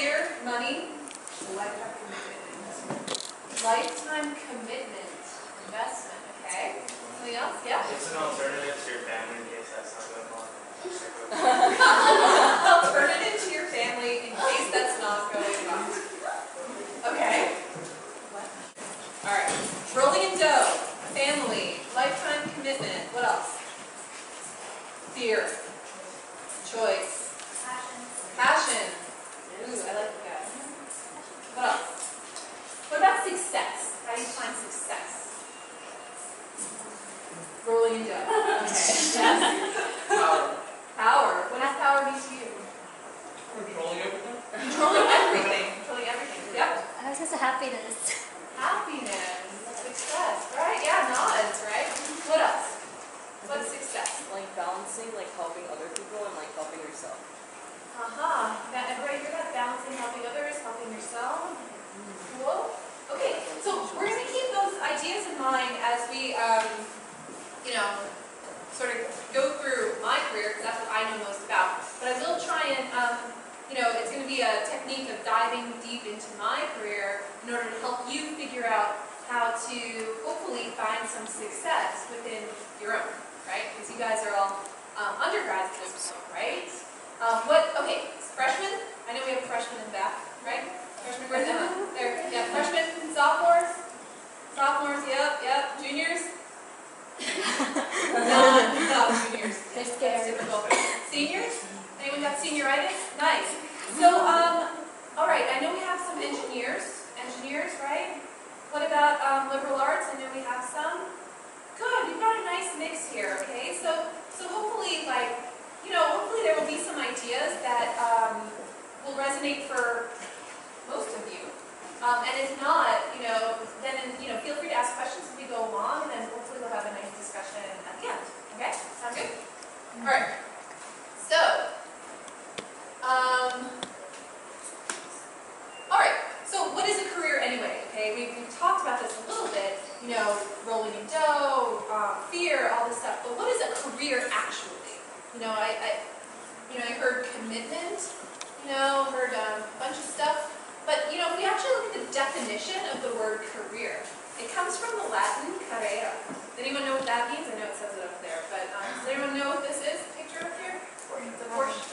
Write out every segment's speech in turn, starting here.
fear, money, lifetime commitment, investment. Lifetime commitment, investment, okay. Something else? Yeah? It's an alternative to your family in case that's not going on. Alternative to your family in case that's not going on. Okay. Alright. Rolling in dough, family, lifetime commitment. What else? Fear. Choice. Passion. Ooh, I like that. What else? What about success? How do you find success? Rolling in dough. Okay. Yes. Power. Power. What does power mean to you? Controlling everything? Controlling everything. Controlling everything. Yep. I was just happiness. Happiness. Success. Right? Yeah, nods, right? What else? What's success? Like balancing, like helping other people and like helping yourself. Right, you're not balancing helping others, helping yourself. Cool. Okay, so we're going to keep those ideas in mind as we, sort of go through my career, because that's what I know most about. But I will try and, it's going to be a technique of diving deep into my career in order to help you figure out how to hopefully find some success within your own, right? Because you guys are all undergrads at this point, right? Okay, freshmen? I know we have freshmen in the back, right? Freshmen, where's Emma? There, yeah, freshmen, sophomores? Sophomores, yep. Juniors? not juniors. They're scared. Typical. Seniors? Anyone got senioritis? Nice. So, alright, I know we have some engineers, right? What about liberal arts? I know we have some. Good, we've got a nice mix here, okay? So hopefully, hopefully there will be some ideas that will resonate for most of you. And if not, then feel free to ask questions as we go along, and then hopefully we'll have a nice discussion at the end. Okay? Sound good? All right. So, all right. So what is a career anyway? Okay, we've talked about this a little bit. Rolling in dough, fear, all this stuff. But what is a career actually? I heard commitment. Heard a bunch of stuff. But if we actually look at the definition of the word career, it comes from the Latin carrera. Does anyone know what that means? I know it says it up there, but does anyone know what this is? Picture up here? It's a Porsche.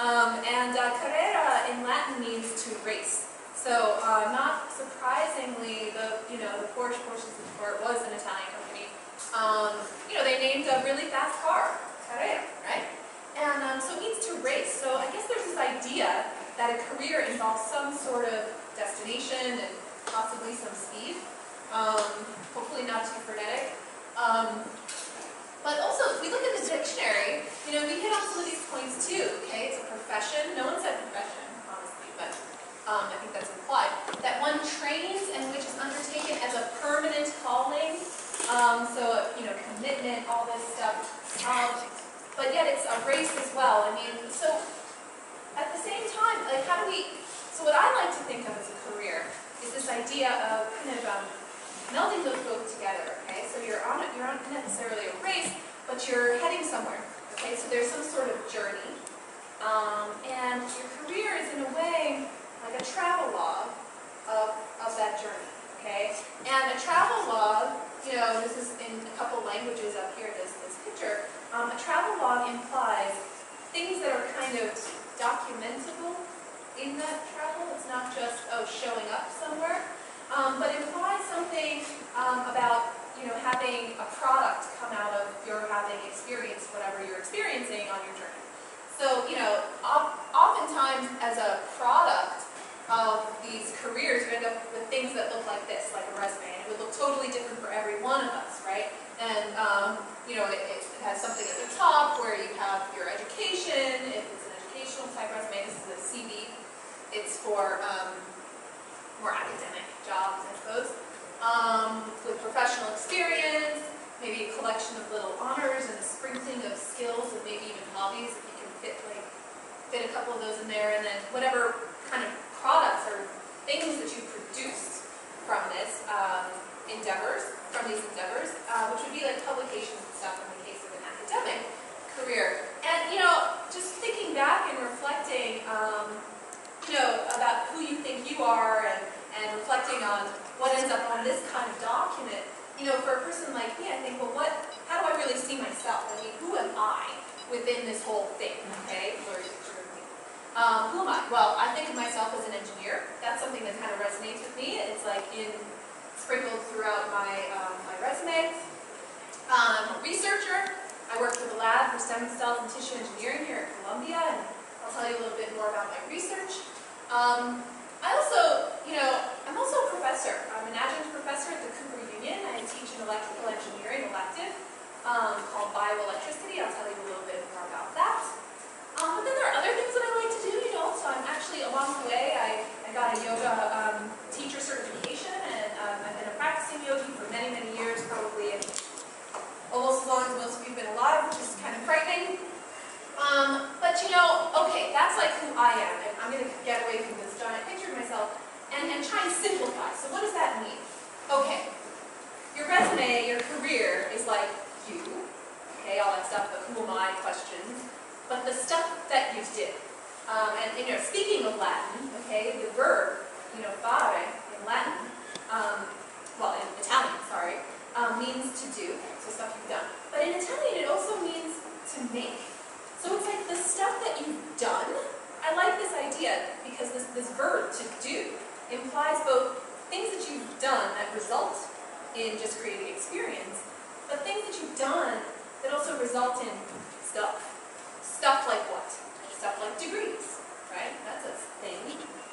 Carrera in Latin means to race. So not surprisingly, the Porsche was an Italian company. They named a really fast car carrera, right? And so it means to race. So I guess there's this idea that a career involves some sort of destination and possibly some speed. Hopefully not too frenetic. But also, if we look at the dictionary, we hit on some of these points too, okay? It's a profession. No one said profession, honestly, but I think that's implied. That one trains and which is undertaken as a permanent calling. Commitment, all this stuff. But yet it's a race as well. So at the same time, so what I like to think of as a career is this idea of kind of melding those both together, okay? So you're on not necessarily a race, but you're heading somewhere, okay? So there's some sort of journey. And your career is in a way like a travel log of that journey, okay? And a travel log, this is in a couple languages up here, this picture. A travel log implies things that are kind of documentable in that travel. It's not just, showing up somewhere, but implies something about, having a product come out of your having experienced whatever you're experiencing on your journey. So, oftentimes as a product of these careers, you end up with things that look like this, like a resume. And it would look totally different for every one of us, right? And, it has something at the top where you have your education. If it's an educational type resume, this is a CV. It's for more academic jobs, I suppose. With professional experience, maybe a collection of little honors and a sprinkling of skills and maybe even hobbies, if you can fit a couple of those in there, and then whatever kind of products or things that you produced from this from these endeavors, which would be like publications and stuff in the case of an academic career. And just thinking back and reflecting, about what ends up on this kind of document, you know, for a person like me, I think, well, how do I really see myself? I mean, who am I within this whole thing, okay? Blurry picture of me. Who am I? Well, I think of myself as an engineer. That's something that kind of resonates with me. It's like sprinkled throughout my resume. I'm a researcher. I work for the lab for stem cells and tissue engineering here at Columbia, and I'll tell you a little bit more about my research. I also, you know, I'm also a professor. I'm an adjunct professor at the Cooper Union. I teach an electrical engineering elective called bioelectricity. I'll tell you a little bit more about that. But then there are other things that I like to do, you know. So I'm actually, along the way, I got a yoga teacher certification, and I've been a practicing yogi for many, many years, probably almost as long as most of you have been alive, which is kind of frightening. But you know, okay, that's like who I am, and I'm going to get away from this giant picture of myself and try and simplify. So what does that mean? Okay, your resume, your career is like you, okay, all that stuff, the who am I questions, but the stuff that you did. And you know, speaking of Latin, okay, the verb, you know, fare in Latin, well, in Italian, sorry, means to do, so stuff you've done. But in Italian, it also means to make. So it's like the stuff that you've done. I like this idea because this verb, to do, implies both things that you've done that result in just creating experience, but things that you've done that also result in stuff. Stuff like what? Stuff like degrees, right? That's a thing.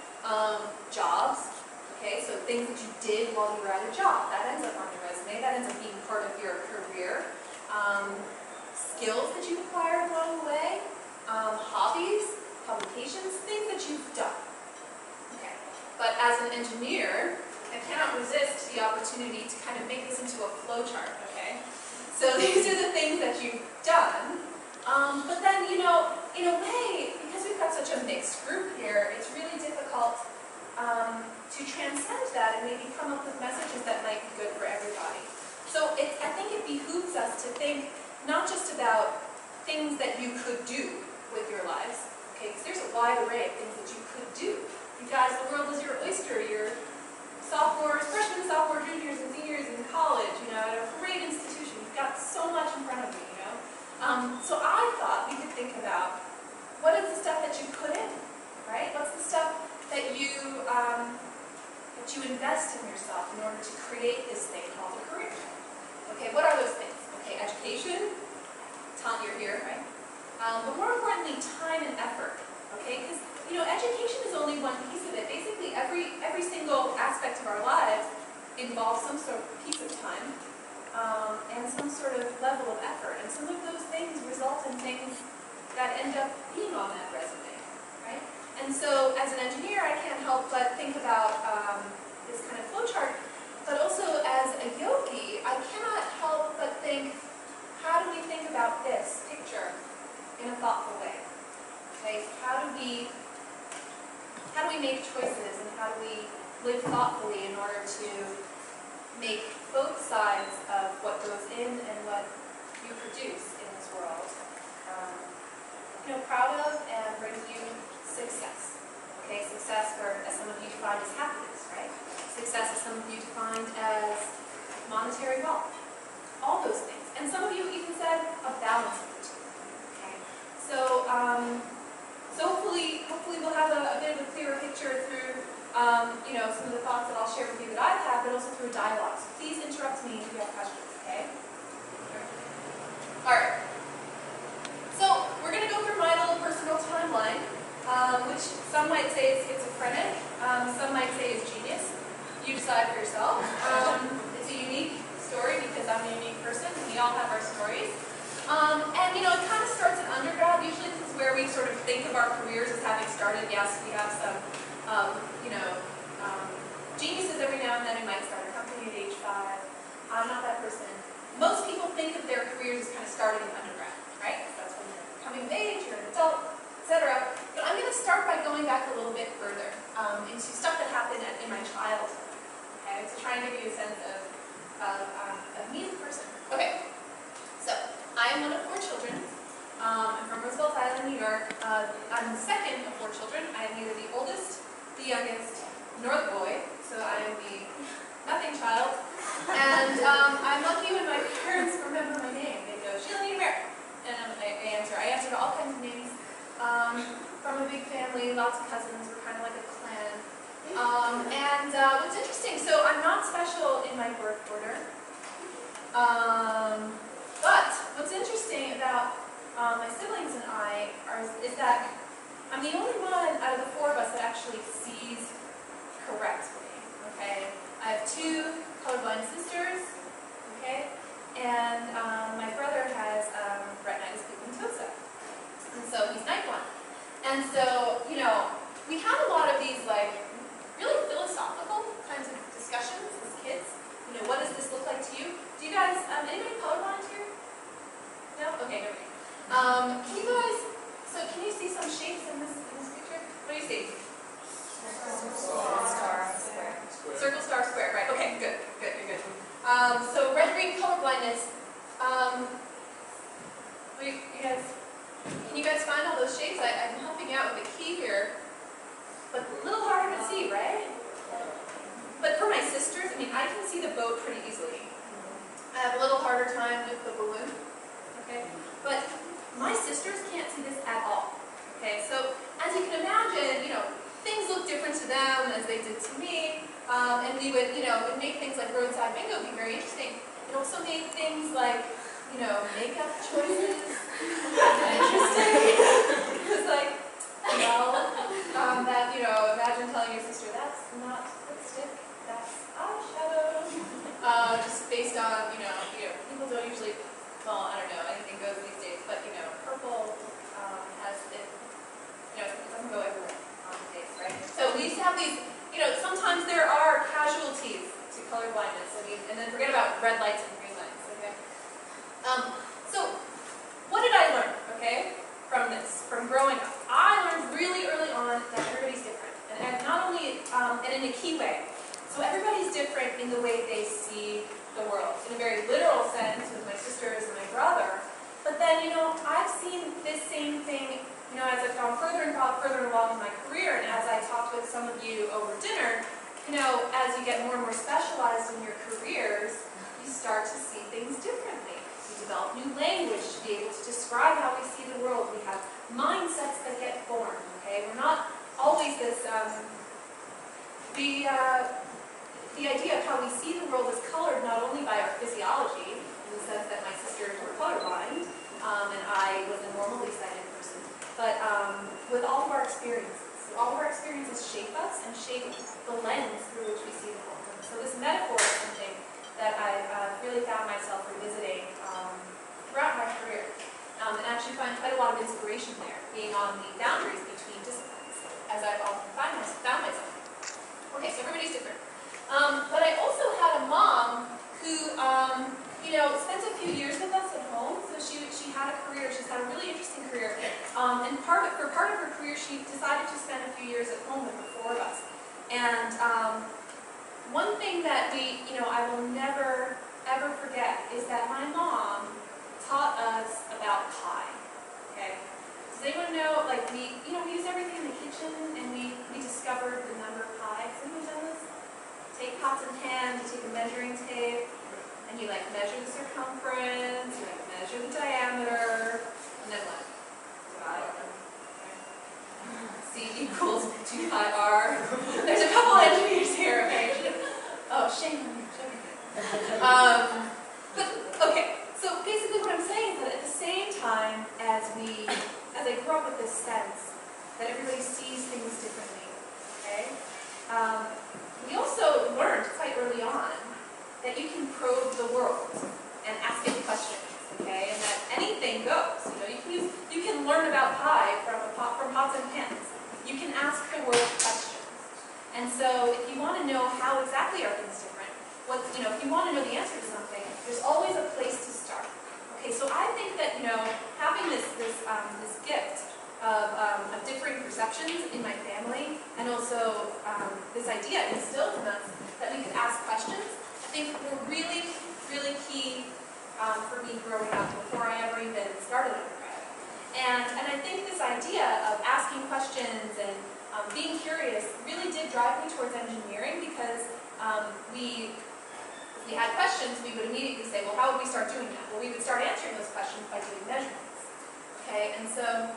Jobs. Okay, so things that you did while you were at a job, that ends up on your resume, that ends up being part of your career. Skills that you've acquired along the way, hobbies, publications, things that you've done. Okay, but as an engineer, I cannot resist the opportunity to kind of make this into a flowchart, okay? So these are the things that you've done, but then, you know, in a way, because we've got such a mixed group here, it's really difficult to transcend that and maybe come up with messages that might be good for everybody. So I think it behooves us to think not just about things that you could do with your lives, okay, because there's a wide array of things that you could do. You guys, the world is your oyster. You're sophomores, freshmen, sophomore, juniors, and seniors in college, you know, at a great institution. You've got so much in front of you, you know. So I thought we could think about what is the stuff that you put in, right? What's the stuff that you invest in yourself in order to create this thing called a career? Okay, what are those things? Okay, education, you're here, right? But more importantly, time and effort, okay? Because, you know, education is only one piece of it. Basically, every single aspect of our lives involves some sort of piece of time and some sort of level of effort. And some of those things result in things that end up being on that resume, right? And so, as an engineer, I can't help but think about this kind of flowchart. But also, as a yogi, I cannot help but think, how do we think about this picture in a thoughtful way? Okay, how do we make choices, and how do we live thoughtfully in order to make both sides of what goes in and what you produce in this world, you know, proud of and brings you success. Okay, success, as some of you defined as happiness, right? Success, as some of you defined as monetary wealth. All those things. And some of you even said a balance of the two. Okay? So, hopefully we'll have a bit of a clearer picture through, you know, some of the thoughts that I'll share with you that I've had, but also through a dialogue. So please interrupt me if you have questions, okay? All right. So we're going to go through my little personal timeline, which some might say is schizophrenic, some might say is genius. You decide for yourself. It's a unique story because I'm a unique person, and we all have our stories. And you know, it kind of starts in undergrad. Usually this is where we sort of think of our careers as having started. Yes, we have some, you know, geniuses every now and then who might start a company at age 5. I'm not that person. Most people think of their careers as kind of starting in undergrad, right? That's when you're coming of age, you're an adult, etc. But I'm going to start by going back a little bit further into stuff that happened in my childhood. Okay, to try and give you a sense of me as a person. Okay, so I am one of 4 children. I'm from Roosevelt Island, New York. I'm the second of 4 children. I am neither the oldest, the youngest, nor the boy. So I am the from a big family, lots of cousins. We're kind of like a clan. What's interesting, so I'm not special in my birth order. But what's interesting about my siblings and I is that I'm the only one out of the four of us that actually sees correctly. Okay, I have two colorblind sisters. Okay, and my brother has retinitis pigmentosa, and so he's night blind. And so, you know, we had a lot of these like really philosophical kinds of discussions as kids. You know, what does this look like to you? Do you guys, anybody colorblind here? No? Okay, nobody. Can you guys, so can you see some shapes in this picture? What do you see? Star, square. Circle, star, square, right. Okay, good, you're good. So red-green colorblindness, can you guys find all those shapes? I'm helping out with the key here, but a little harder to see, right? But for my sisters, I mean, I can see the boat pretty easily. I have a little harder time with the balloon, okay? But my sisters can't see this at all, okay? So as you can imagine, you know, things look different to them as they did to me, and we would, you know, it would make things like roadside bingo be very interesting. It also made things like, you know, makeup choices interesting. It was like, well, that, you know, imagine telling your sister, that's not lipstick, that's eyeshadow. Just based on, you know, people don't usually, well, I don't know, anything goes these days, but, you know, purple has, it doesn't go everywhere on the face, right? So we used to have these, you know, sometimes there are casualties to color blindness. I mean, and then forget about red lights and green lights, okay? So what did I learn, okay, from this, from growing up? I learned really early on that everybody's different, and not only, and in a key way. So everybody's different in the way they see the world, in a very literal sense with my sisters and my brother. But then, you know, I've seen this same thing, you know, as I've gone further along in my career, and as I talked with some of you over dinner, you know, as you get more and more specialized in your careers, you start to see things differently. We develop new language to be able to describe how we see the world. We have mindsets that get formed, okay? We're not always this, the idea of how we see the world is colored not only by our physiology, in the sense that my sisters were colorblind, and I was a normally sighted person, but with all of our experiences. All of our experiences shape us and shape the lens through which we see the world. And so this metaphor is something that I've really found myself revisiting throughout my career, and actually find quite a lot of inspiration there, being on the boundaries between disciplines, as I've often found myself. Okay, so everybody's different. But I also had a mom who, you know, spent a few years with us at home. So she had a career. She's had a really interesting career. And for part of her career, she decided to spend a few years at home with the four of us. And one thing that I will never ever forget is that my mom taught us about pie. Okay. Does anyone know? Like we use everything in the kitchen, and we discovered the number of pies. Anyone done this? Take pots and pans, you take a measuring tape, and you like measure the circumference, you like measure the diameter, and then what? Divide. C equals 2 pi r. There's a couple engineers here, okay? Oh, shame on you, but okay, so basically what I'm saying is that at the same time as I grew up with this sense that everybody sees things differently, okay? We also learned quite early on that you can probe the world and ask it questions, okay? And that anything goes. You can learn about pie from pots and pans. You can ask the world questions. And so, if you want to know how exactly are things different, if you want to know the answer to something, there's always a place to start. Okay, so I think that having this gift of differing perceptions in my family, and also this idea instilled in us that we could ask questions, I think were really, really key for me growing up before I ever even started undergrad. And I think this idea of asking questions and being curious really did drive me towards engineering, because if we had questions, we would immediately say, well, how would we start doing that? Well, we would start answering those questions by doing measurements. Okay, and so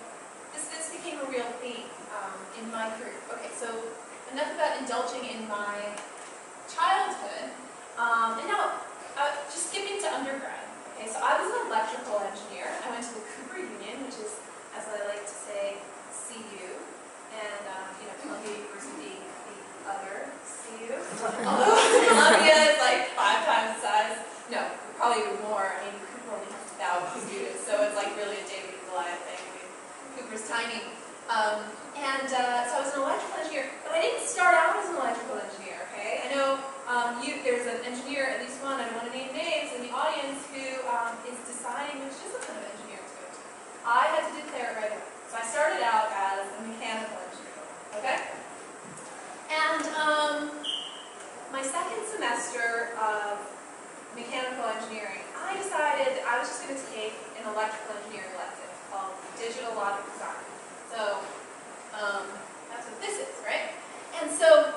this became a real theme in my career. Okay, so enough about indulging in my childhood. And now, just skipping to undergrad. Okay, so I was an electrical engineer. I went to the Cooper Union, which is, as I like to say, CU, and Columbia University, the other CU. Although Columbia is like 5 times the size. No, probably even more. I mean, Cooper only has 1,000 students, so it's like really a David and Goliath thing. I mean, Cooper's tiny. So I was an electrical engineer, but I didn't start out as an electrical engineer, okay? I know there's an engineer, at least one, I don't want to name names, in the audience who is deciding which discipline of engineering to go to. I had to declare it right away. So I started out as a mechanical engineer, okay? And my second semester of mechanical engineering, I decided I was just going to take an electrical engineering elective called digital logic design. So that's what this is, right? And so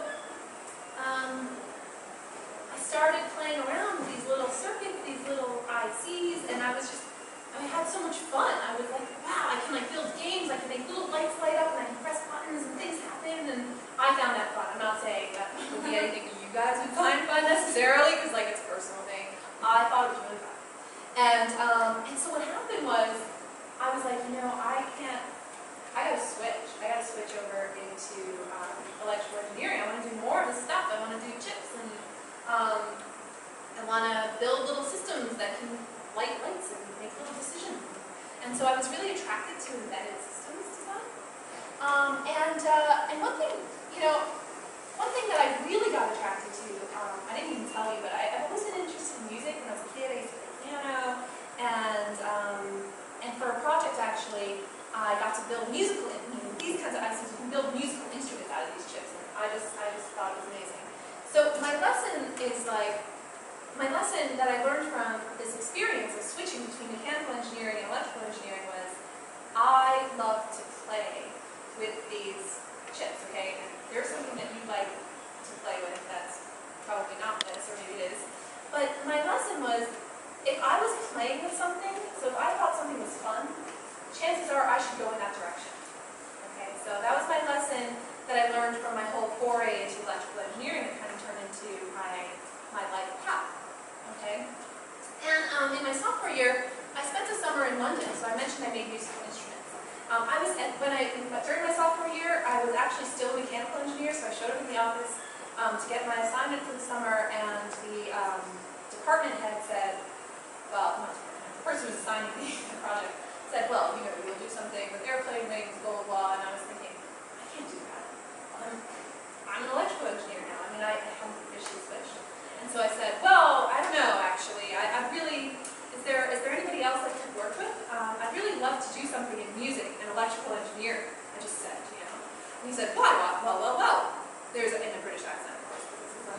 I started playing around with these little circuits, these little ICs, and I had so much fun. I was like, wow, I can build games, I can make little lights light up, and I can press buttons and things happen, and I found that fun. I'm not saying that would be anything you guys would find fun necessarily, because it's a personal thing. I thought it was really fun. And so what happened was, I was like, I gotta switch. I gotta switch over into electrical engineering. I want to do more of this stuff. I want to do chips, and I want to build little systems that can light lights and make little decisions. And so I was really attracted to embedded systems design. And one thing that I really got attracted to, I didn't even tell you, but I've always been interested in music. When I was a kid, I used to play piano, and for a project actually, I got to build these kinds of ICs. You can build musical instruments out of these chips. And I just thought it was amazing. So my lesson that I learned from this experience of switching between mechanical engineering and electrical engineering was, I love to play with these chips, okay? And there's something that you like to play with that's probably not this, or maybe it is. But my lesson was, if I was playing with something, so if I thought something was fun, chances are I should go in that direction. Okay, so that was my lesson that I learned from my whole foray into electrical engineering that kind of turned into my life path. Okay, and in my sophomore year, I spent a summer in London. So I mentioned I made musical instruments. During my sophomore year, I was actually still a mechanical engineer. So I showed up in the office to get my assignment for the summer, and the department head said, well, not the department head, the person who was assigning me the project said, well, we'll do something with airplane wings, blah, blah, blah. And I was thinking, I can't do that. I'm an electrical engineer now. I mean, I haven't officially switched. And so I said, well, I don't know, actually. Is there anybody else I could work with? I'd really love to do something in music and electrical engineering. I just said, And he said, why? Well. There's in a British accent, of course.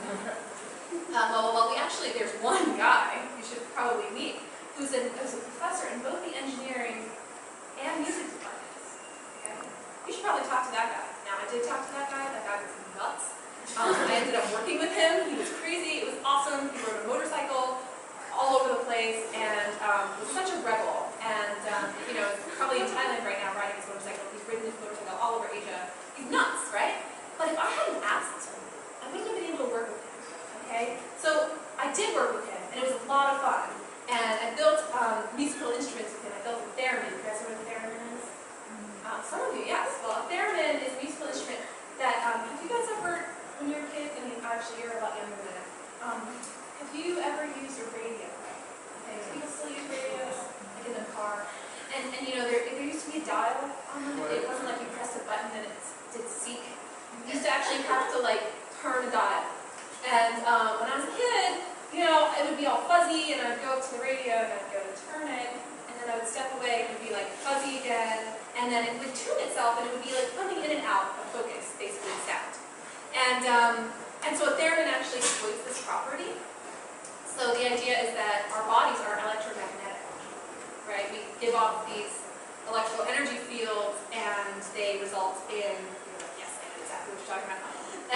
There's one guy you should probably meet who's a professor in both the engineering and music departments. Okay? You should probably talk to that guy. Now, I did talk to that guy. That guy was nuts. I ended up working with him. He was crazy. It was awesome. He rode a motorcycle all over the place and was such a rebel. And, probably in Thailand right now riding his motorcycle. He's ridden his motorcycle all over Asia. He's nuts, right? But if I hadn't asked him, I wouldn't have been able to work with him. Okay? So I did work with him, and it was a lot of fun. And I built musical instruments with him. I built a theremin. You guys know what a theremin is? Some of you, yes. Well, a theremin is a musical instrument that, have you guys ever, when you were a kid, actually you're a lot younger than I am, have you ever used a radio? Okay, do people still use radios? Like in the car? And there used to be a dial on them. It wasn't like you pressed a button and it did seek. You used to actually have to turn a dial. And when I was a kid, it would be all fuzzy, and I'd go up to the radio and I'd go to turn it, and then I would step away and it would be fuzzy again, and then it would tune itself and it would be coming in and out of focus, basically sound. And so a theremin actually exploits this property. So the idea is that our bodies are electromagnetic, right? We give off these electrical energy fields, and they result in, yes, I know exactly what you're talking about.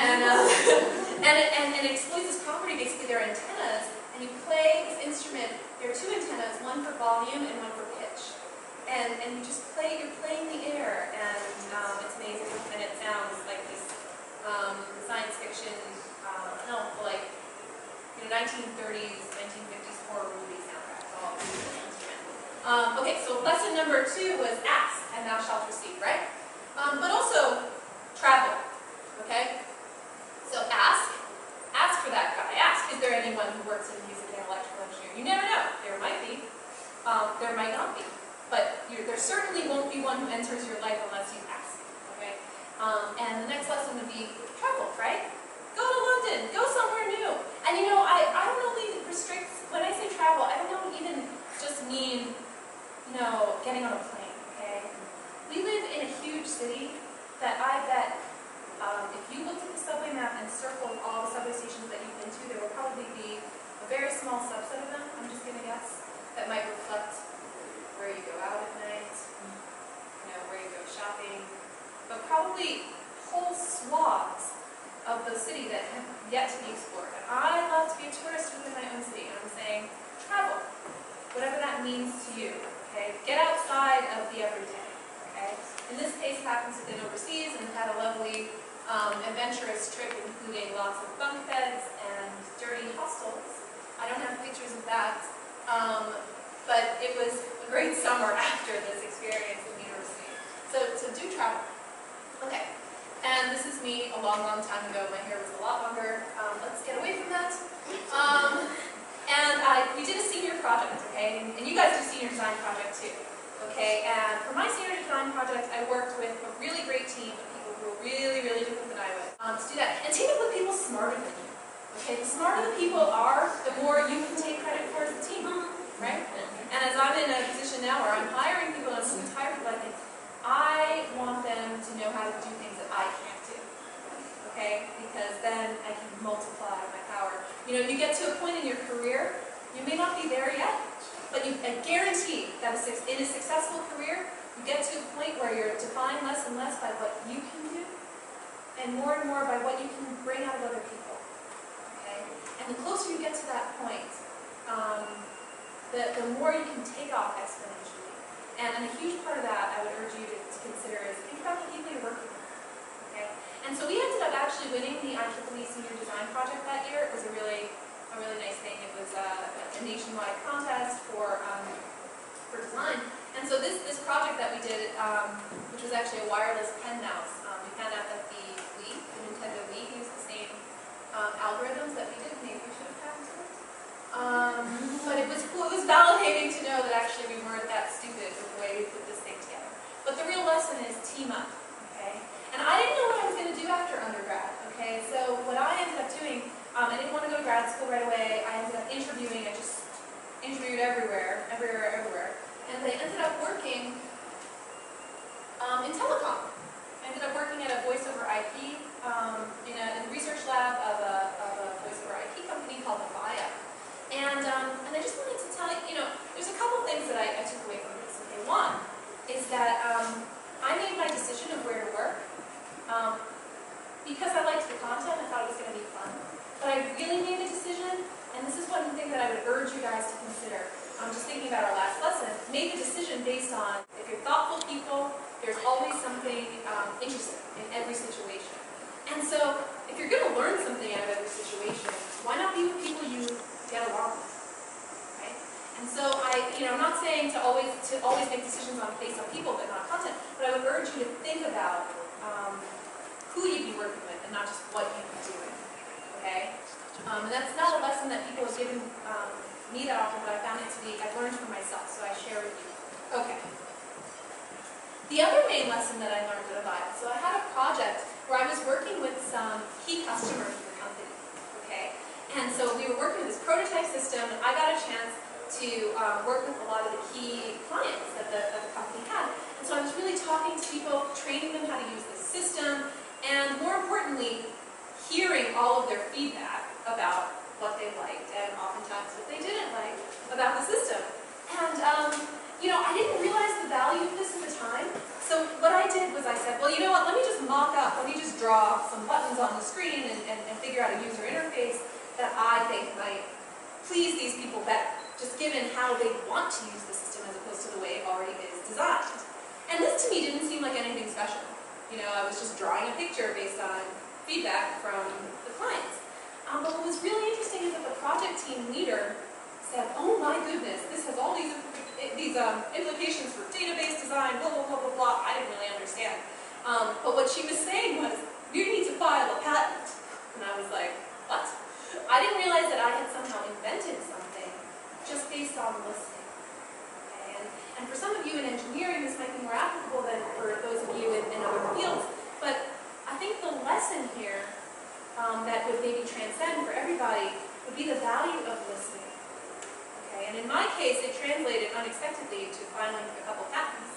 And it exploits this property. Basically, they're antennas, and you play this instrument. There are two antennas, one for volume and one for pitch. and you just you're playing the air, and it's amazing, and it sounds like this science fiction, like 1930s, 1950s horror movie soundtrack. It's all instrumental. Okay, so lesson number 2 was ask, and thou shalt receive, right? But also travel. Okay, so ask for that guy. Ask, is there anyone who works in music and electrical engineering? You never know. There might be. There might not be. But there certainly won't be one who enters your life unless you ask. Okay? And the next lesson would be travel, right? Go to London. Go somewhere new. And I don't only restrict, when I say travel, I don't even just mean, getting on a plane, okay? We live in a huge city that I bet if you looked at the subway map and circled all the subway stations that you've been to, there will probably be a very small subset of them, I'm just going to guess, that might reflect where you go out at night, where you go shopping, but probably whole swaths of the city that have yet to be explored. And I love to be a tourist within my own city, and I'm saying travel, whatever that means to you, okay? Get outside of the everyday, okay? In this case, it happens to have been overseas and had a lovely adventurous trip, including lots of bunk beds and dirty hostels. I don't have pictures of that, but it was a great summer after this experience in university. So do travel. Okay, and this is me a long, long time ago. My hair was a lot longer. Let's get away from that. We did a senior project, okay? And you guys do senior design project too, okay? And for my senior design project, I worked with a really great team of people who were really, really different than I was to do that. And team up with people smarter than you, okay? The smarter the people are, the more you can take credit for as a team, right? And as I'm in a position now where I'm hiring people and I'm tired of like, I want them to know how to do things that I can't do, okay? Because then I can multiply my power. You get to a point in your career, you may not be there yet, but I guarantee that in a successful career, you get to a point where you're defined less and less by what you can do, and more by what you can bring out of other people, okay? And the closer you get to that point, the more you can take off exponentially. And a huge part of that I would urge you to consider is think about the people you're working with. Okay? And so we ended up actually winning the IEEE Senior Design Project that year. It was a really nice thing. It was a nationwide contest for design. And so this project that we did, which was actually a wireless pen mouse, we found out that the Nintendo Wii used the same algorithms that we did. Maybe we should have patented it. But it was validating to know that actually we weren't that stupid with the way we put this thing together. But the real lesson is team up, okay? And I didn't know what I was going to do after undergrad, okay? So what I ended up doing, I didn't want to go to grad school right away. I ended up interviewing. I just interviewed everywhere. And I ended up working in telecom. I ended up working at a voice over IP, in a research lab of a voice over IP company called Mikail. And I just wanted to tell you, there's a couple things that I took away from this. Okay, one is that I made my decision of where to work because I liked the content. I thought it was going to be fun. But I really made a decision, and this is one thing that I would urge you guys to consider. Just thinking about our last lesson, made the decision based on if you're thoughtful people, there's always something interesting in every situation. And so, if you're going to learn something out of every situation, why not be with people you get along with, right? And so I'm not saying to always make decisions based on people, but not content. But I would urge you to think about who you'd be working with, and not just what you'd be doing. Okay? And that's not a lesson that people have given me that often, but I found it to be, I've learned for myself, so I share with you. Okay. The other main lesson that I learned at Avaya, so I had a project where I was working with some key customers in the company, okay? And so we were working with this prototype system, and I got a chance to work with a lot of the key clients that the company had. And so I was really talking to people, training them how to use this system, and more importantly, hearing all of their feedback about what they liked, and oftentimes what they didn't like about the system. And, I didn't realize the value of this at the time. So what I did was I said, well, you know what, let me just mock up, let me just draw some buttons on the screen and figure out a user interface that I think might please these people better, just given how they want to use the system as opposed to the way it already is designed. And this to me didn't seem like anything special. You know, I was just drawing a picture based on feedback from the clients. But what was really interesting is that the project team leader said, oh my goodness, this has all these implications for database design, blah, blah, blah, blah, blah. I didn't really understand. But what she was saying was, you need to file a patent. And I was like, what? I didn't realize that I had somehow invented something just based on listening. Okay? And for some of you in engineering, this might be more applicable than for those of you in other fields. But I think the lesson here that would maybe transcend for everybody would be the value of listening. Okay? And in my case, it translated unexpectedly to filing a couple patents.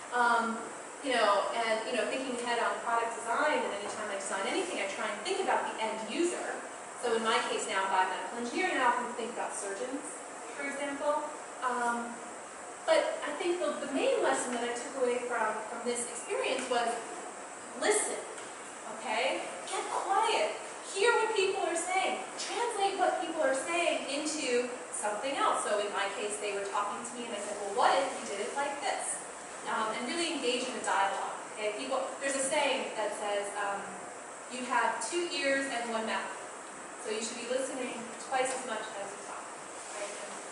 Thinking ahead on product design, and anytime I design anything, I try and think about the end user. So in my case now, I'm a biomedical engineer, and I often think about surgeons, for example. But I think the main lesson that I took away from this experience was listen, okay? Get quiet. Hear what people are saying. Translate what people are saying into something else. So in my case, they were talking to me, and I said, well, what if you did it like this? And really engage in a dialogue. Okay? There's a saying that says, you have 2 ears and 1 mouth. So you should be listening twice as much as you talk. Right?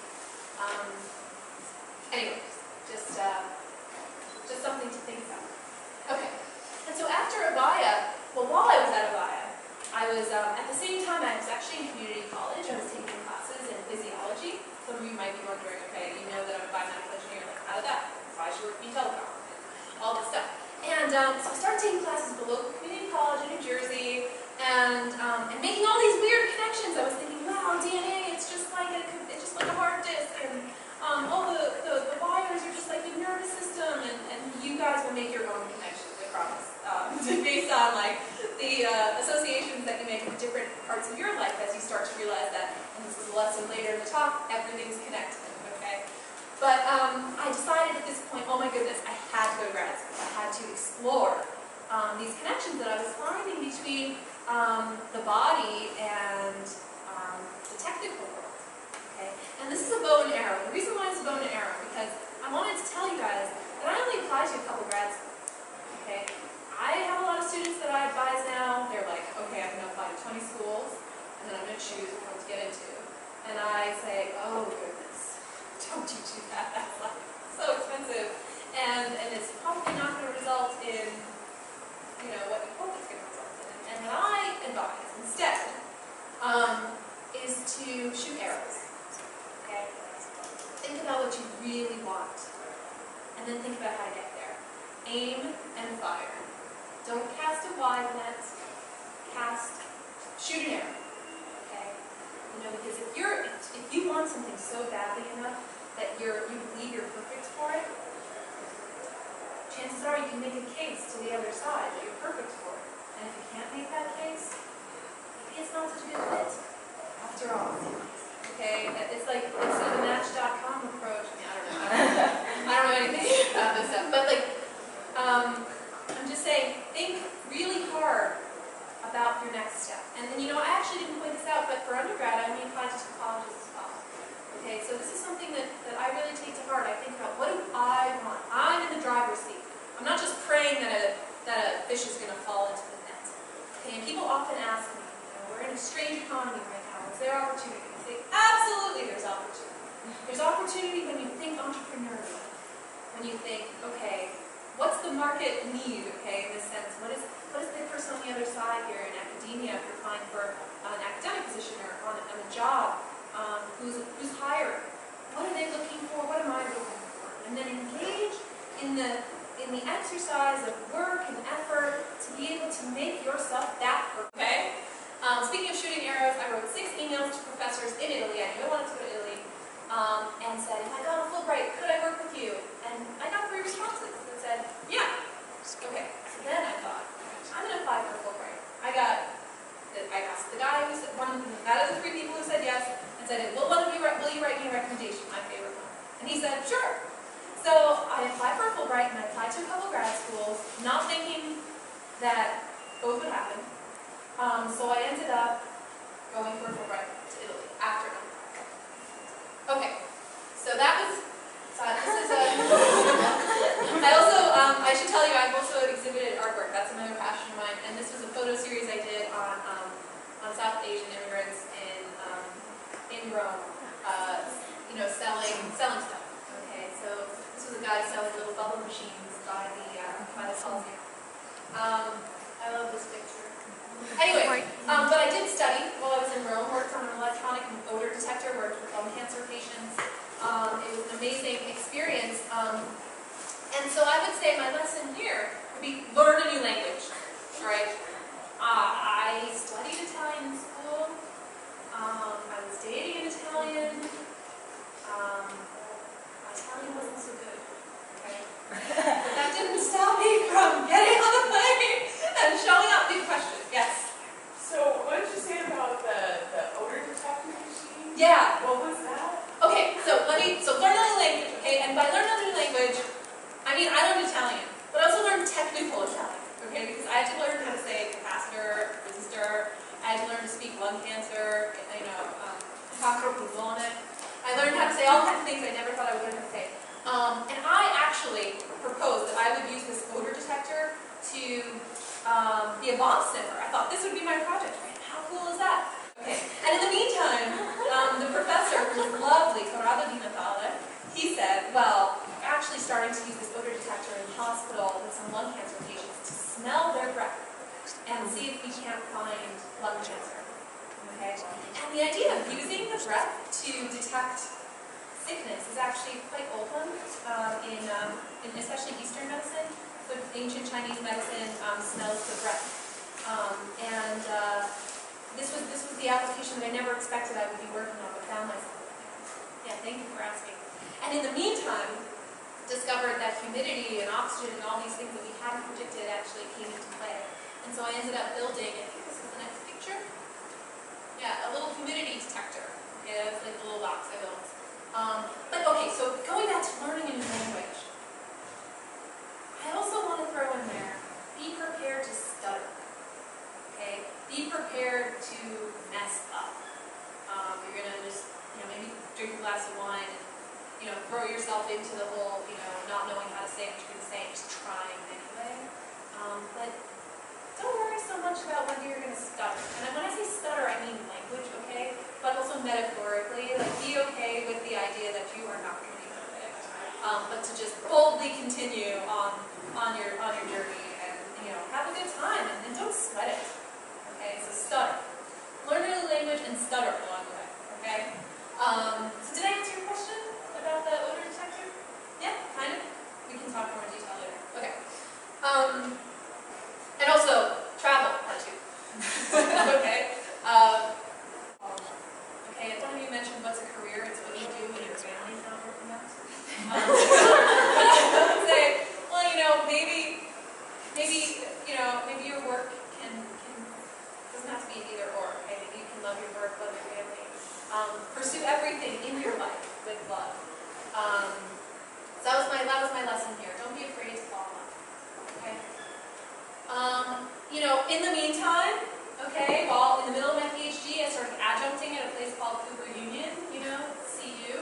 Anyway, just something to think about. Okay. And so after Avaya, well, while I was at Avaya, I was, at the same time, I was actually in community college. I was taking classes in physiology. Some of you might be wondering, okay, you know that I'm a biomedical engineer, like, how did that? Why should work in telecom? And all this stuff. And so I started taking classes at the local community college in New Jersey, and making all these weird connections. I was thinking, wow, DNA, it's just like a hard disk, and all the wires are just like the nervous system, and you guys will make your own connections, I promise, based on like the associations that you make with different parts of your life as you start to realize that, and this is a lesson later in the talk, everything's connected, okay? But I decided at this point, oh my goodness, I had to go to grad school. I had to explore these connections that I was finding between the body and the technical world. Okay? And this is a bow and arrow. The reason why it's a bow and arrow, because I wanted to tell you guys that I only applied to a couple grad schools. Okay? I have a lot of students that I advise now. They're like, okay, I'm going to apply to 20 schools, and then I'm going to choose which one to get into. And I say, oh goodness, don't you do that. That's like so expensive. And it's probably not going to result in, what you hope it's going to result in. And what I advise instead is to shoot arrows. Okay? Think about what you really want, and then think about how to get there. Aim and fire. Don't cast a wide net. Shoot an arrow. Okay? Because if you want something so badly enough that you believe you're perfect for it, chances are you can make a case to the other side that you're perfect for it. And if you can't make that case, maybe it's not such a good fit after all. Okay? It's like the Match.com approach. I mean, I don't know anything about this stuff. But I'm just saying, think really hard about your next step. And then, I actually didn't point this out, but for undergrad, I applied to some colleges as well. Okay, so this is something that I really take to heart. I think about, what do I want? I'm in the driver's seat. I'm not just praying that a fish is going to fall into the net. Okay, and people often ask me, we're in a strange economy right now. Is there opportunity? I say, absolutely there's opportunity. There's opportunity when you think entrepreneurial. When you think, okay, what's the market need, okay, in this sense? What is the person on the other side here in academia, if you're applying for an academic position or on a job, who's hiring? What are they looking for? What am I looking for? And then engage in the exercise of work and effort to be able to make yourself that perfect. Okay? Speaking of shooting arrows, I wrote 6 emails to professors in Italy. I knew I wanted to go to Italy, and said, if I got a Fulbright, could I work with you? And I got 3 responses that said, yeah. Okay, so then I thought, I'm going to apply for a Fulbright. I asked the guy who said, out of the 3 people who said yes, and said, well, will you write me a recommendation, my favorite one? And he said, sure. So I applied for a Fulbright, and I applied to a couple grad schools, not thinking that both would happen. So I ended up going for a Fulbright to Italy after undergrad. Okay, so that was, this is a Asian immigrants in Rome, selling stuff. Okay, so this was a guy selling little bubble machines by the Coliseum. I love this picture. Anyway, but I did study while I was in Rome, worked on an electronic odor detector, worked with lung cancer patients. It was an amazing experience. And so I would say my lesson here would be learn a new language. All right. I studied Italian in school. I was dating an Italian. My Italian wasn't so good. Okay. But that didn't stop me from getting on the plane and showing up. Big question. Yes. So what did you say about the odor detector machine? Yeah. What was that? Okay, so learn another language, okay? And by learn another language, I mean I learned Italian, but I also learned technical Italian, okay? Because I had to learn how to say capacitor, resistor, I had to learn to speak lung cancer, I learned how to say all kinds of things I never thought I would learn how to say. And I actually proposed that I would use this odor detector to be a bomb sniffer. I thought this would be my project, right? How cool is that? Okay. And in the meantime, the professor, who was lovely, Corrado Di Natale, he said, well, we're actually starting to use this odor detector in the hospital with some lung cancer patients to smell their breath and see if we can't find lung cancer. Okay? And the idea of using the breath to detect sickness is actually quite old one, in especially Eastern medicine. So ancient Chinese medicine smells the breath. This was the application that I never expected I would be working on, but found myself working on. Yeah, thank you for asking. And in the meantime, discovered that humidity and oxygen and all these things that we hadn't predicted actually came into play. And so I ended up building, I think this is the next picture. Yeah, a little humidity detector. Yeah, it's like the little box I built. But okay, so going back to learning a new language, I also want to throw in there, be prepared to stutter. Okay? Be prepared to mess up. You're going to just, maybe drink a glass of wine and, throw yourself into the whole, not knowing how to say what you're going to say and just trying anyway. But don't worry so much about whether you're going to stutter. And when I say stutter, I mean language, okay? But also metaphorically, like be okay with the idea that you are not going to be perfect. But to just boldly continue on your journey and, have a good time and don't sweat it. Okay, so stutter. Learn a new language and stutter along the way, okay? So did I answer your question about the odor detector? Yeah, kind of? We can talk more in detail later. Okay. And also, travel, part 2. Okay. Okay, if one of you mentioned what's a career, it's what you do when your family's not working out. Say, well, maybe your work doesn't have to be either or. Okay, maybe you can love your work, love your family. Pursue everything in your life with love. So that was my lesson here. Don't be afraid to fall in love. Okay. In the meantime, okay, while in the middle of my PhD, I started adjuncting at a place called Cooper Union. CU.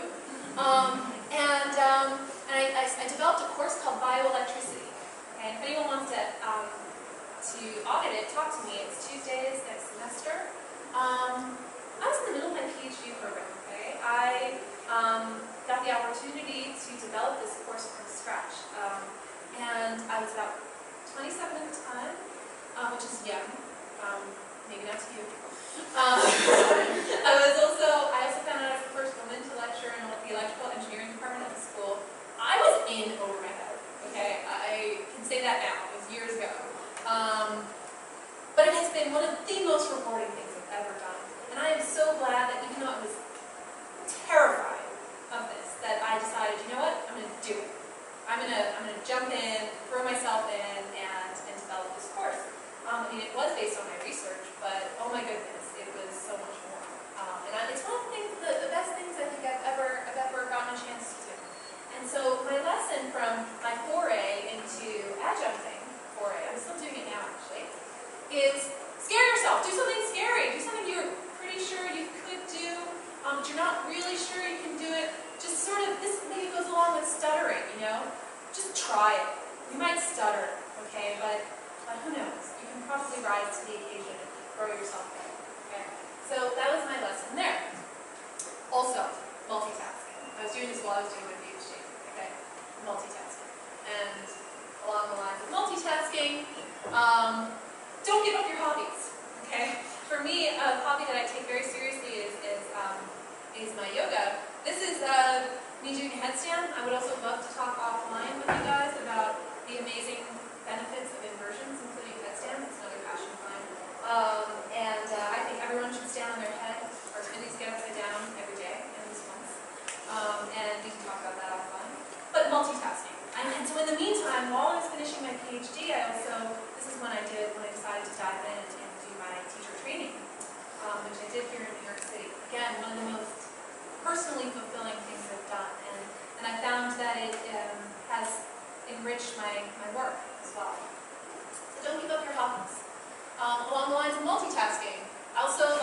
I developed a course called bioelectricity. Okay, and if anyone wants to audit it, talk to me. It's Tuesdays next semester. I was in the middle of my PhD program, okay? I got the opportunity to develop this course from scratch. And I was about 27 at the time, which is young, maybe not to you.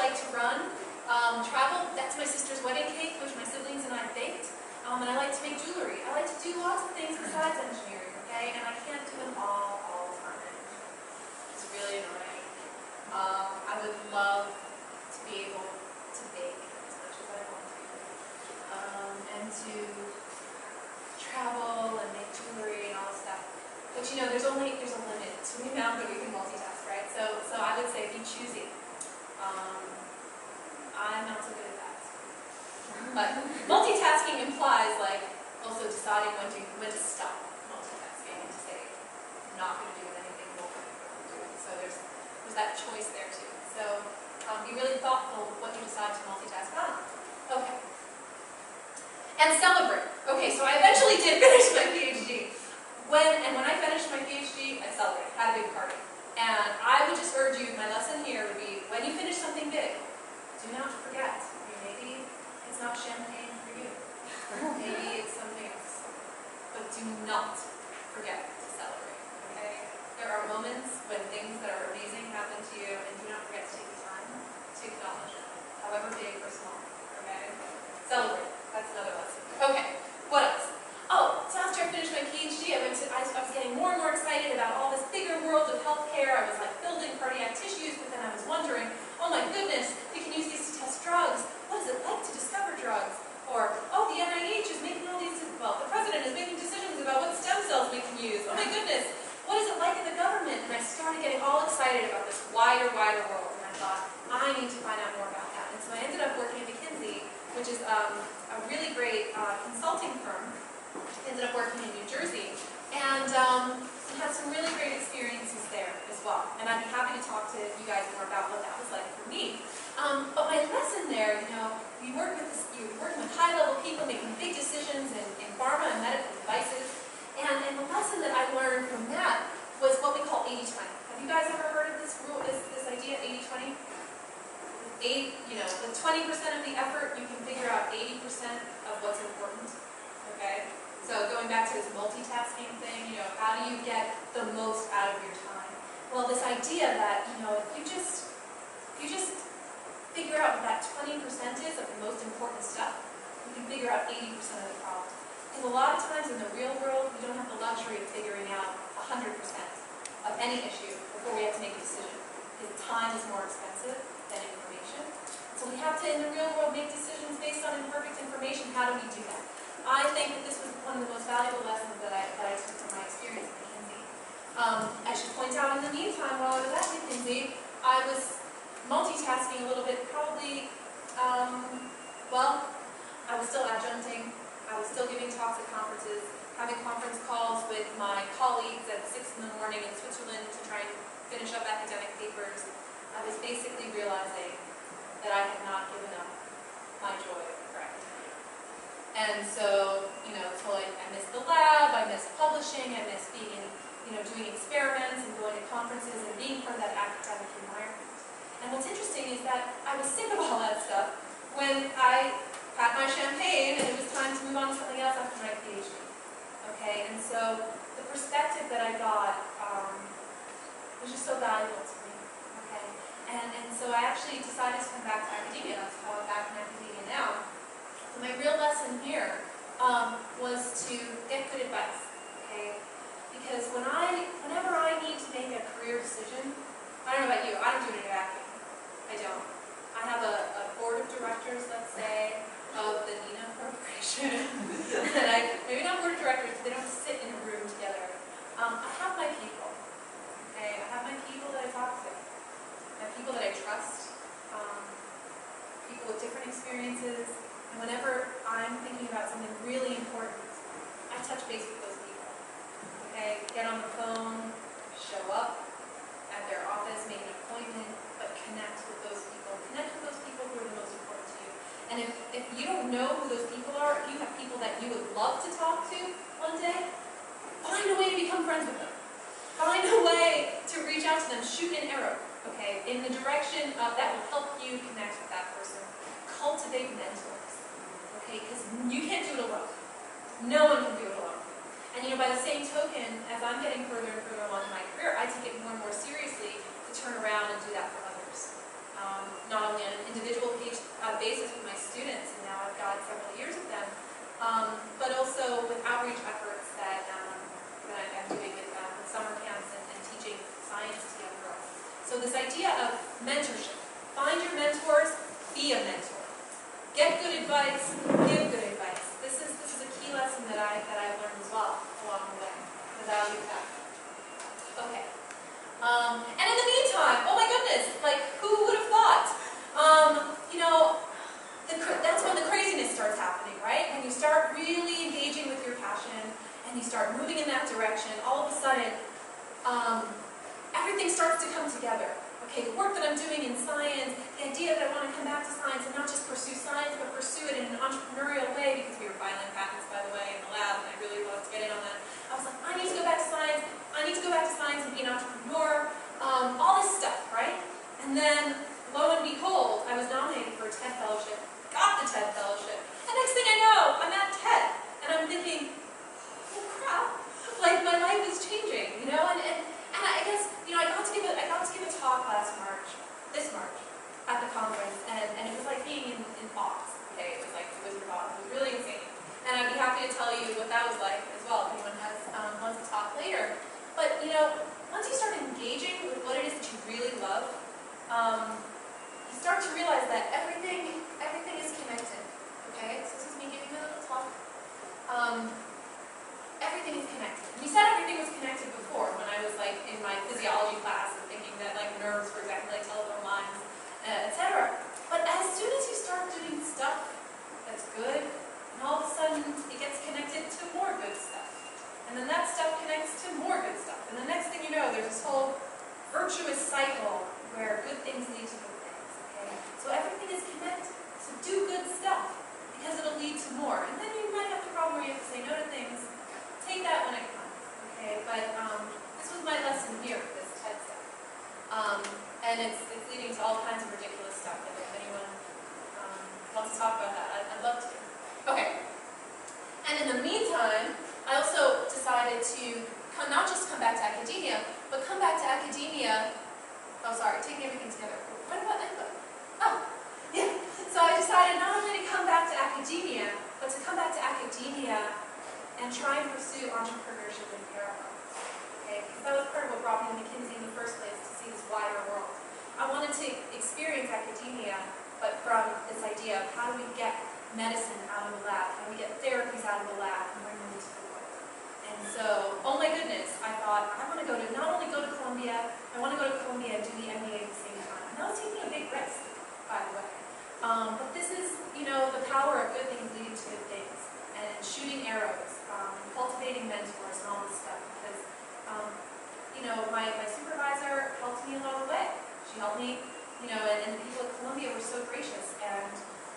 like to run, travel. That's my sister's wedding cake, which my siblings and I baked. And I like to make jewelry. I like to do lots of things besides engineering, okay? And I can't do them all the time. It's really annoying. I would love to be able to bake as much as I want to. And to travel and make jewelry and all this stuff. But you know, there's a limit to the amount that we can multitask, right? So I would say be choosy. I'm not so good at that. But multitasking implies like also deciding when to stop multitasking and to say I'm not going to do anything more than I'm doing. So there's that choice there too. So be really thoughtful what you decide to multitask on. Okay. And celebrate. Okay, so I eventually did finish my PhD. When I finished my PhD, I celebrated, had a big party. And I would just urge you, my lesson here would be, when you finish something big, do not forget. Maybe it's not champagne for you. Maybe it's something else. But do not forget to celebrate, okay? There are moments when things that are amazing happen to you, and do not forget to take the time to acknowledge it, however big or small, okay? Celebrate. That's another lesson. Okay, what else? Oh, so after I finished my PhD, I was getting more and more excited about all this bigger world of healthcare. I was like building cardiac tissues, but then I was wondering, oh my goodness, we can use these to test drugs. What is it like to discover drugs? Or, oh, the NIH is making all these, well, the president is making decisions about what stem cells we can use. Oh my goodness, what is it like in the government? And I started getting all excited about this wider world. And I thought, I need to find out more about that. And so I ended up working at McKinsey, which is a really great consulting firm. Ended up working in New Jersey, and had some really great experiences there as well. And I'd be happy to talk to you guys more about what that was like for me. But my lesson there, you know, you're working with high-level people making big decisions in pharma and medical devices. And the lesson that I learned from that was what we call 80-20. Have you guys ever heard of this rule, this idea, 80-20? With 20% of the effort, you can figure out 80% of what's important. Okay? So going back to this multitasking thing, how do you get the most out of your time? Well, this idea that, if you just figure out what that 20% is of the most important stuff, you can figure out 80% of the problem. Because a lot of times in the real world, we don't have the luxury of figuring out 100% of any issue before we have to make a decision. Because time is more expensive than information. So we have to, in the real world, make decisions based on imperfect information. How do we do that? I think that this was one of the most valuable lessons that I took from my experience at McKinsey. I should point out in the meantime, while I was at McKinsey, I was multitasking a little bit, probably, I was still adjuncting, I was still giving talks at conferences, having conference calls with my colleagues at 6 in the morning in Switzerland to try and finish up academic papers. I was basically realizing that I had not given up my joy for academia. And so, so I missed the lab, I missed publishing, I missed being in, doing experiments and going to conferences and being part of that academic environment. And what's interesting is that I was sick of all that stuff when I had my champagne and it was time to move on to something else after my PhD. Okay, and so the perspective that I got was just so valuable to me. Okay, and so I actually decided to come back to academia. That's how I'm back in academia now. So my real lesson here was to get good advice. Okay, because whenever I need to make a career decision, I don't know about you, I don't do it in a vacuum. I don't. I have a board of directors, let's say, of the NINA Corporation. And maybe not board of directors, because they don't sit in a room together. I have my people. Okay, I have my people that I talk to. I have people that I trust. People with different experiences. And whenever I'm thinking about something really important, I touch base with those people. Okay, get on the phone, show up at their office, make an appointment, but connect with those people. Connect with those people who are the most important to you. And if you don't know who those people are, if you have people that you would love to talk to one day, find a way to become friends with them. Find a way to reach out to them, shoot an arrow, okay, in the direction that will help you connect with that person. Cultivate mentors, okay, because you can't do it alone. No one can do it alone. And by the same token, as I'm getting further and further along in my career, I take it more and more seriously to turn around and do that for others. not only on an individual basis with my students, and now I've got several years of them, but also with outreach efforts that I'm doing with summer camps and teaching science to young girls. So this idea of mentorship. Find your mentors, be a mentor. Get good advice, give good advice. This is a key lesson that I've learned as well along the way. The value of that. Okay. And in the meantime, oh my goodness, like who would have thought? That's when the craziness starts happening, right? When you start really engaging with your passion and you start moving in that direction, all of a sudden, everything starts to come together. Okay, the work that I'm doing in science, the idea that I want to come back to science and not just pursue science, but pursue it in an entrepreneurial way, because we were filing patents, by the way, in the lab, and I really wanted to get in on that. I was like, I need to go back to science. I need to go back to science and be an entrepreneur. All this stuff, right? And then, lo and behold, I was nominated for a TED Fellowship, got the TED Fellowship, and next thing I know, I'm at TED, and I'm thinking, oh crap, like my life is changing, and I guess, I got to give a talk this March, at the conference, and it was like being in Oz, okay? It was like the Wizard of Oz. It was really insane. And I'd be happy to tell you what that was like as well, if anyone wants to talk later. But, once you start engaging with what it is that you really love, you start to realize that everything is connected, okay? So this is me giving a little talk. Everything is connected. We said everything was connected before when I was like in my physiology class and thinking that like nerves were exactly like telephone lines, etc. But as soon as you start doing stuff that's good, and all of a sudden it gets connected to more good stuff. And then that stuff connects to more good stuff. And the next thing you know, there's this whole virtuous cycle where good things lead to good things. Okay? So everything is connected. So do good stuff, because it'll lead to more. And then you might have the problem where you have to say no to things. Take that when it comes, okay? But this was my lesson here with this TED stuff. And it's leading to all kinds of ridiculous stuff. If anyone wants to talk about that, I'd love to. Okay. And in the meantime, I also decided to not just come back to academia, but come back to academia. Oh, sorry, taking everything together. What about input? Oh, yeah. So I decided not only to come back to academia, but to come back to academia and try and pursue entrepreneurship in parallel. Okay? Because that was part of what brought me to McKinsey in the first place, to see this wider world. I wanted to experience academia, but from this idea of how do we get medicine out of the lab, how do we get therapies out of the lab and bring them into the world. And so, oh my goodness, I thought, I want to not only go to Columbia, I want to go to Columbia and do the MBA at the same time. And I was taking a big risk, by the way. But this is, the power of good things leading to good things. And shooting arrows, cultivating mentors and all this stuff, because my supervisor helped me along the way. She helped me, and the people at Columbia were so gracious, and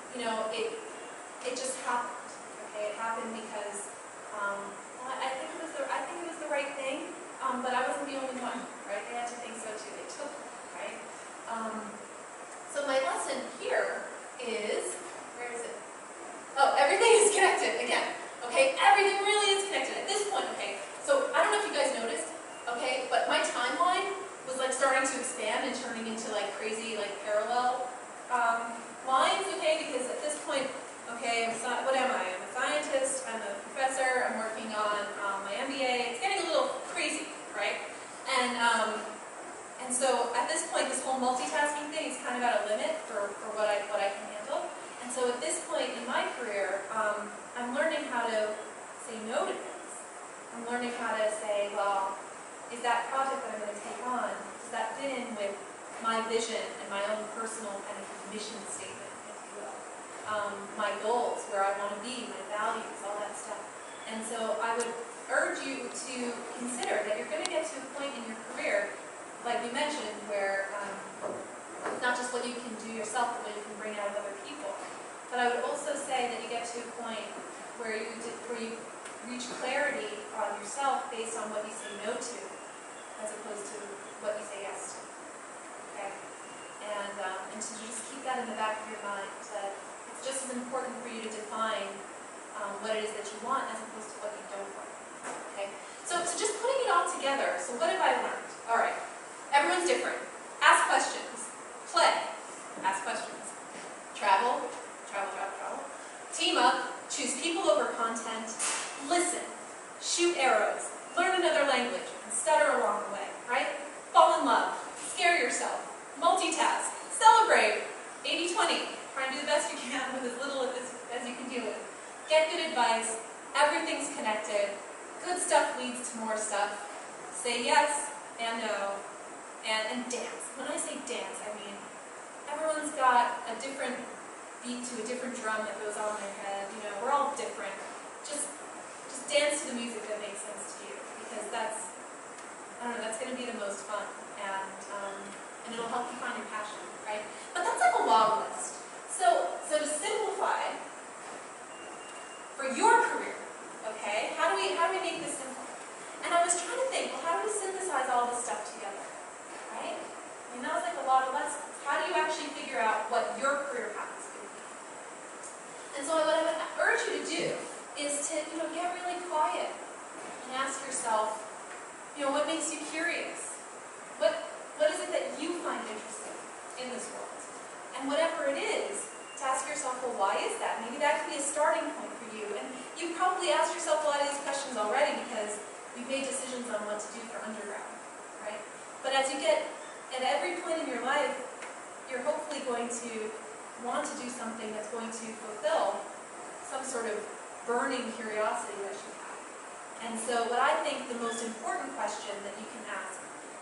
it just happened. Okay, it happened because I think it was the right thing, but I wasn't the only one, right? They had to think so too. They took me, right? So my lesson here is, where is it? Oh, everything is connected again. Okay, everything really is connected at this point. Okay, so I don't know if you guys noticed. Okay, but my timeline was like starting to expand and turning into like crazy like parallel lines. Okay, because at this point, okay, what am I? I'm a scientist. I'm a professor. I'm working on my MBA. It's getting a little crazy, right? And so at this point, this whole multitasking thing is kind of at a limit for what I can handle. And so at this point in my career, I'm learning how to say no to things. I'm learning how to say, well, is that project that I'm going to take on, does that fit in with my vision and my own personal kind of mission statement, if you will? My goals, where I want to be, my values, all that stuff. And so I would urge you to consider that you're going to get to a point in your career, like we mentioned, where not just what you can do yourself, but what you can bring out of other people. But I would also say that you get to a point where you reach clarity on yourself based on what you say no to, as opposed to what you say yes to. Okay? And to just keep that in the back of your mind, that it's just as important for you to define what it is that you want as opposed to what you don't want. Okay? So just putting it all together, so what have I learned? All right. Everyone's different. Ask questions. Play. ask questions. Travel, travel, travel, travel. Team up, choose people over content. Listen, shoot arrows, learn another language, and stutter along the way, right? Fall in love, scare yourself, multitask, celebrate, 80-20. Try and do the best you can with as little as you can deal with. Get good advice, everything's connected, good stuff leads to more stuff. Say yes and no, and dance. When I say dance, I mean everyone's got a different beat to a different drum that goes on in their head. You know, we're all different. Just dance to the music that makes sense to you, because that's, I don't know, that's going to be the most fun, and it'll help you find your passion, right? But that's like a long list. So to simplify, for your career, okay, how do we make this simple? And I was trying to think, well, how do we synthesize all this stuff together, right? I mean, that was like a lot of lessons. How do you actually figure out what your career path is going to be? And so what I would urge you to do is to, get really quiet and ask yourself, what makes you curious? What is it that you find interesting in this world? And whatever it is, to ask yourself, well, why is that? Maybe that could be a starting point for you. And you've probably asked yourself a lot of these questions already, because we've made decisions on what to do for undergrad, right? But as you get at every point in your life, you're hopefully going to want to do something that's going to fulfill some sort of burning curiosity that you have. And so what I think the most important question that you can ask,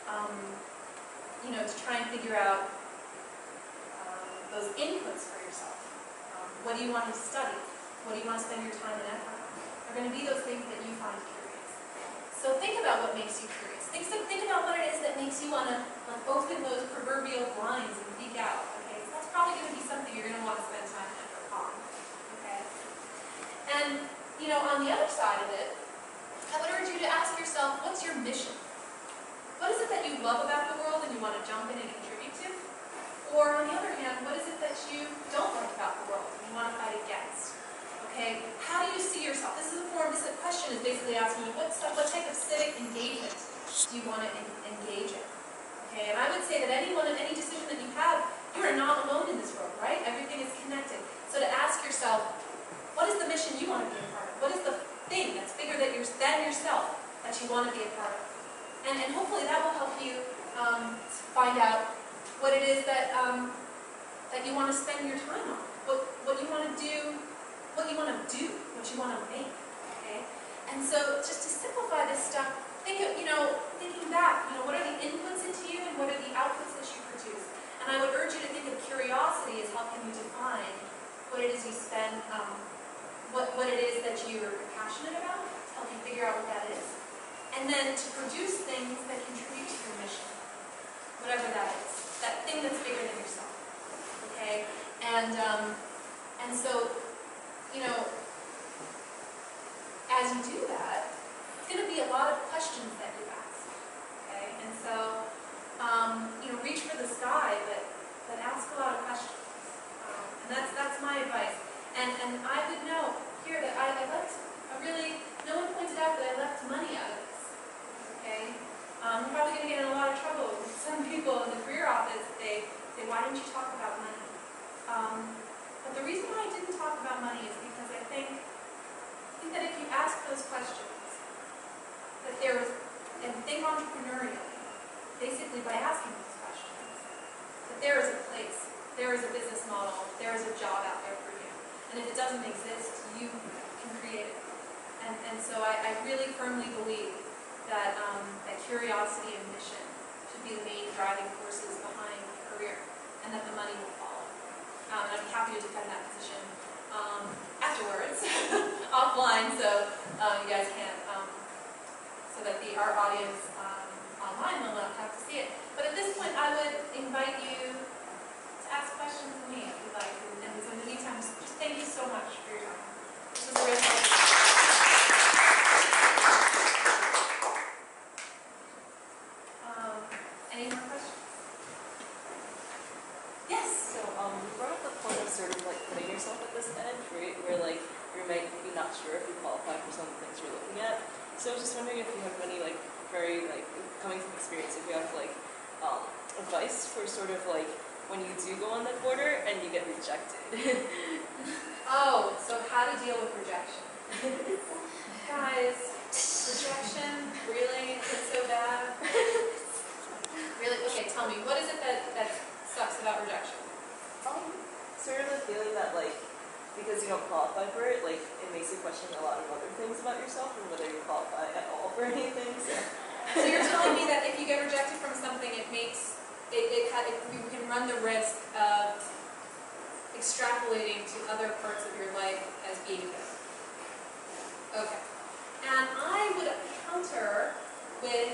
to try and figure out those inputs for yourself. What do you want to study? What do you want to spend your time and effort on? Are going to be those things that you find curious. So think about what makes you curious. Think about what it is that makes you want to open those proverbial blinds and peek out. Okay, so that's probably going to be something you're going to want to spend time and effort on. Okay, and on the other side of it, I would urge you to ask yourself, what's your mission? What is it that you love about the world and you want to jump in and contribute to? Or on the other hand, what is it that you don't like about the world and you want to fight against? Okay, how do you see yourself? This question is basically asking you, what type of civic engagement do you want to engage in? Okay, and I would say that any decision that you have, you are not alone in this world, right? Everything is connected. So to ask yourself, what is the mission you want to be a part of? What is the thing that's bigger than yourself that you want to be a part of? And hopefully that will help you find out what it is that you want to spend your time on, what you want to do, what you want to make. Okay, and so just to simplify this stuff, thinking back, what are the inputs into you and what are the outputs that you produce? And I would urge you to think of curiosity as helping you define what it is you spend, what it is that you're passionate about, to help you figure out what that is. And then to produce things that contribute to your mission, whatever that is, that thing that's bigger than yourself. Okay, and so as you do that, it's going to be a lot of questions that you ask. Okay, and so reach for the sky, but ask a lot of questions. And that's my advice. And I would know here that I left no one pointed out that I left money out of this. Okay? I'm probably going to get in a lot of trouble with some people in the career office. They say, why didn't you talk about money? But the reason why I didn't talk about money is because I think that if you ask those questions, that and think entrepreneurially, basically by asking those questions, that there is a place, there is a business model, there is a job out there for you. And if it doesn't exist, you can create it. And so I really firmly believe that curiosity and mission should be the main driving forces behind a career, and that the money will follow. And I'd be happy to defend that position afterwards, offline, so you guys can, so that our audience online will not have to see it. But at this point, I would invite you to ask questions of me if you'd like. And so in the meantime, just thank you so much for your time. This was a real pleasure. Any more questions? Yes? So, you brought up the point of sort of putting yourself at this edge, right? Where you might be not sure if you qualify for some of the things you're looking at. So I was just wondering if you have any very coming from experience, if you have advice for sort of when you do go on that border and you get rejected. Oh, so how to deal with rejection. Guys, rejection, really? Is it so bad? Really? Okay, tell me, what is it that sucks about rejection? Sort of the feeling that, like, because you don't qualify for it, like, it makes you question a lot of other things about yourself and whether you qualify at all for anything. So you're telling me that if you get rejected from something, it makes, you can run the risk of extrapolating to other parts of your life as being good. Okay. And I would counter with,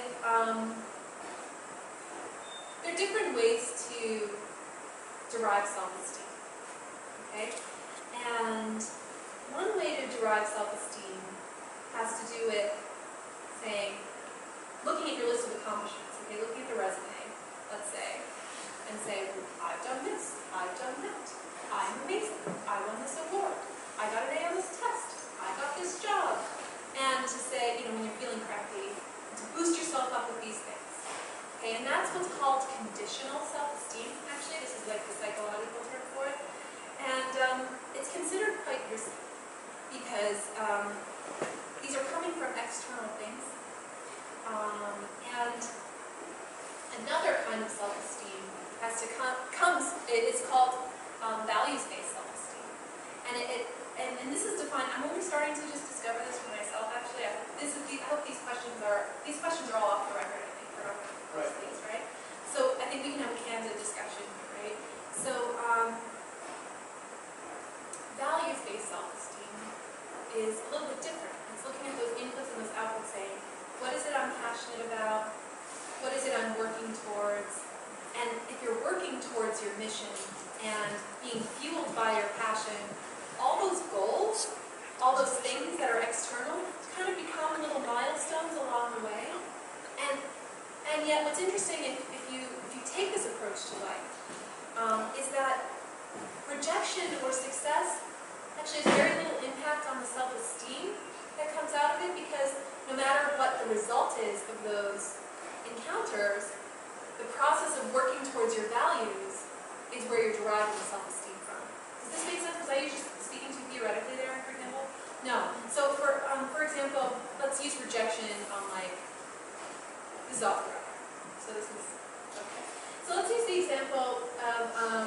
there are different ways to derive self-esteem. Okay? And one way to derive self-esteem has to do with saying, looking at your list of accomplishments, okay, looking at the resume, let's say, and say, I've done this, I've done that, I'm amazing, I won this award, I got an A on this test, I got this job. And to say, you know, when you're feeling crappy, to boost yourself up with these things. Okay, and that's what's called conditional self-esteem. Actually, this is like the psychological term for it. And it's considered quite risky because these are coming from external things. And another kind of self-esteem has to it's called values-based self-esteem. And this is defined, I'm only starting to just discover this for myself actually. I hope these questions are all off the record, I think, for most of these, right? So I think we can have a candid discussion, right? So values-based self-esteem is a little bit different. It's looking at those inputs and those outputs saying, what is it I'm passionate about? What is it I'm working towards? And if you're working towards your mission and being fueled by your passion, all those goals, all those things that are external, kind of become little milestones along the way. And yet what's interesting if you take this approach to life is that rejection or success actually has very little impact on the self-esteem that comes out of it, because no matter what the result is of those encounters, the process of working towards your values is where you're deriving the self-esteem from. Does this make sense? Was I usually speaking too theoretically there, for example? No. So for example, let's use rejection on like, this is off the record. So this is, okay. So let's use the example of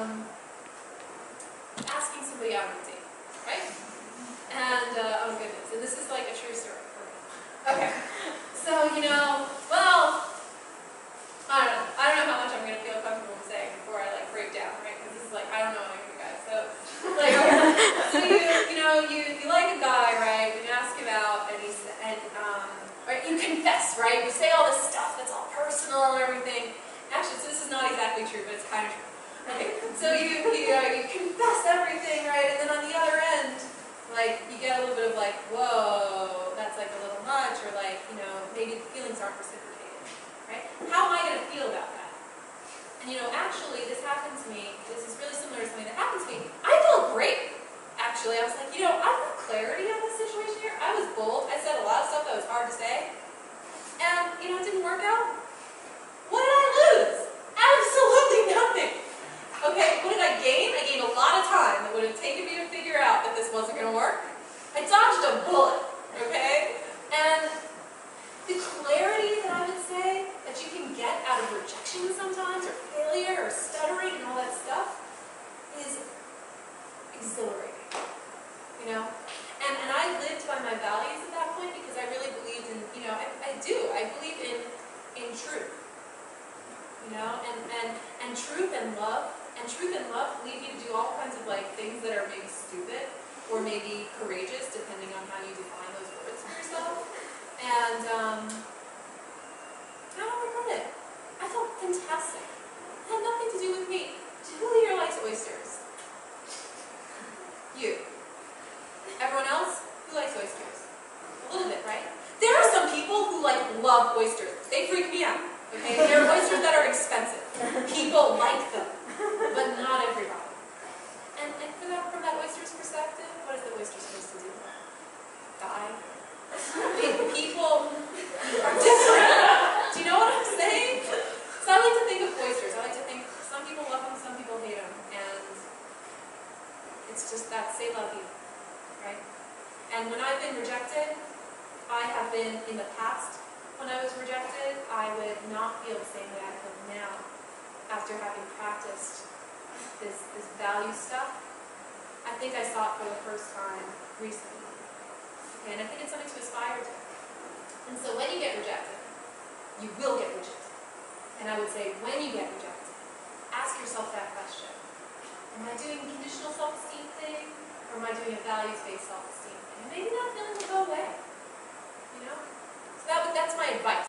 asking somebody out on a date, right? And, oh goodness, and this is like a true story for me. Okay. So, you know, well, I don't know how much I'm going to feel comfortable saying before I like break down, right? Because this is like, I don't know any of you guys. So, like, so you like a guy, right? And you ask him out, and right, you confess, right? You say all this stuff that's all personal and everything. Actually, so this is not exactly true, but it's kind of true. Okay, so you confess everything, right? And then on the other end, like, you get a little bit of like, whoa, that's like a little much, or like, you know, maybe the feelings aren't reciprocated, right? How am I going to feel about that? And you know, actually, this happened to me. This is really similar to something that happened to me. I felt great, actually. I was like, you know, I've got clarity on this situation here. I was bold. I said a lot of stuff that was hard to say. And, you know, it didn't work out. What did I lose? Absolutely nothing. Okay, what did I gain? I gained a lot of time that would have taken me to figure out that this wasn't going to work. I dodged a bullet, okay? And the clarity that I would say that you can get out of rejection sometimes, or failure, or stuttering, and all that stuff, is exhilarating, you know? And I lived by my values at that point because I really believed in, you know, I believe in truth, you know, and truth and love. And truth and love lead you to do all kinds of like things that are maybe stupid or maybe courageous, depending on how you define those words for yourself. And I don't regret it. I felt fantastic. It had nothing to do with me. Who here likes oysters? You. Everyone else? Who likes oysters? A little bit, right? There are some people who like love oysters. They freak me out. Okay? There are oysters that are expensive. People like them. But not everybody. And It's just that say love you, right? And when I've been rejected, I have been in the past. When I was rejected, I would not feel the same way I feel now after having practiced this value stuff. I think I saw it for the first time recently. Okay, and I think it's something to aspire to. And so when you get rejected, you will get rejected. And I would say, when you get rejected, ask yourself that question. Am I doing a conditional self-esteem thing, or am I doing a values-based self-esteem thing? And maybe that feeling will go away. You know? So that's my advice.